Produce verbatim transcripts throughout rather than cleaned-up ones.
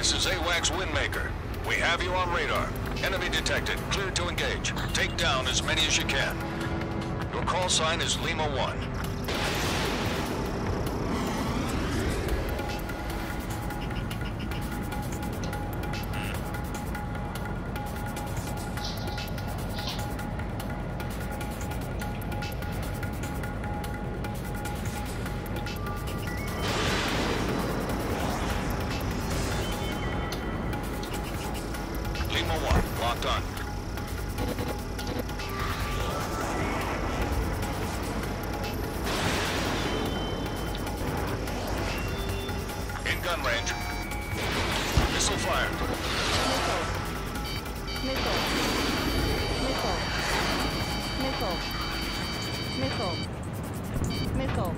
This is AWACS Windmaker. We have you on radar. Enemy detected. Clear to engage. Take down as many as you can. Your call sign is Lima one. Lima one, locked on. In gun range. Missile fired. Missile. Missile. Missile. Missile. Missile.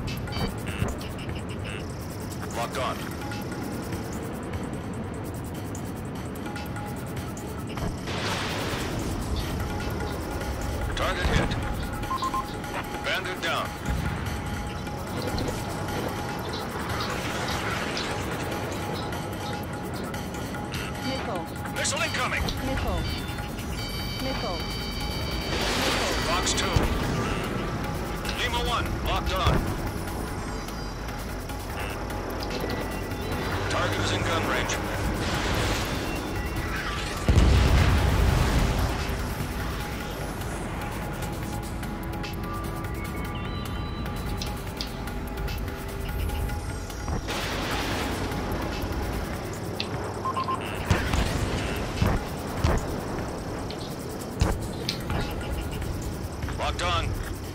Locked on. Target hit. Bandit down. Missile. Missile incoming. Missile. Missile. Missile. Box two. Lima one, locked on. Target is in gun range. Locked on.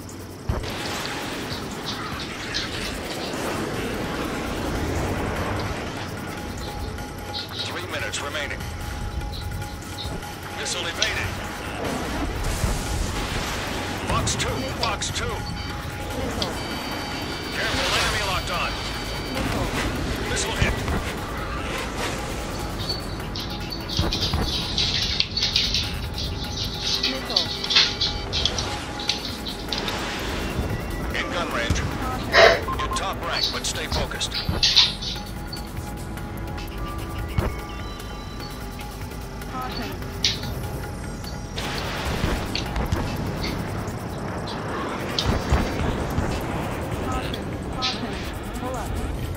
Three minutes remaining. Missile evaded. Box two. Box two. Missile. Careful, enemy locked on. Missile. Missile hit. Missile. In gun range. You're top rank, but stay focused. Caution. Caution. Caution. Pull up.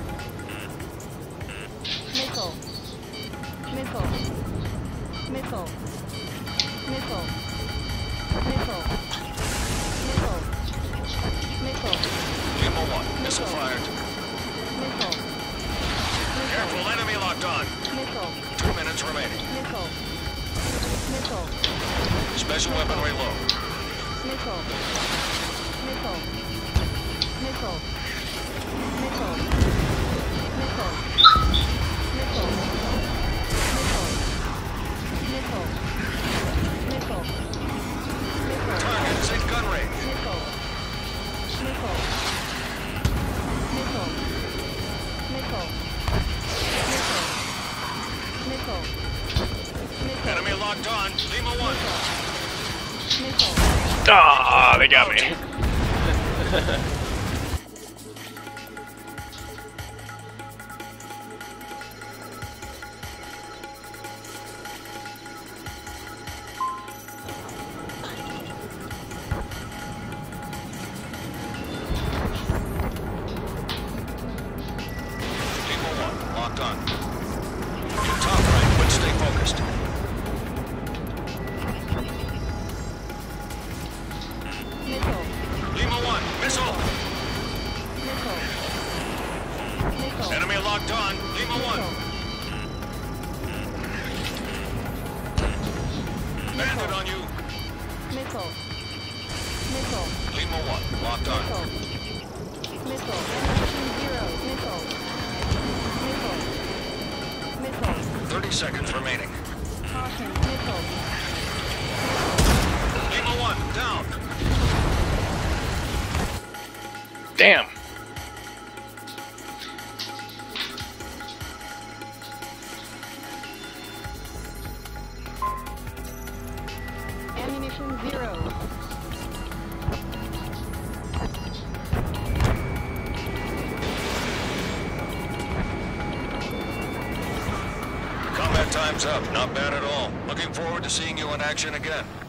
Missile. Missile. Missile. Missile. Missile. Missile. Missile. Lima one, missile fired. Missile. Careful, enemy locked on. Missile. Two minutes remaining. Missile. Missile. Special weaponry low. Missile. Missile. Missile. Missile. Missile. Missile. Missile. Missile. Missile. Missile. Target's in gun range. Missile. Missile. Missile. Missile. Missile. Missile. Missile. Enemy locked on. Lima one. Missile. Ah, they got me. Lima one, locked on. You're top rank, but stay focused. Missile. Lima one, missile. Missile. Missile. Enemy locked on. Lima one. Bandit on you. Missile. Missile. Lima one, locked on. Missile. Missile. Ammunition zero. Missile. Missile. Missile. Thirty seconds remaining. Caution. Missile. Lima one, down. Damn. Ammunition zero. Time's up. Not bad at all. Looking forward to seeing you in action again.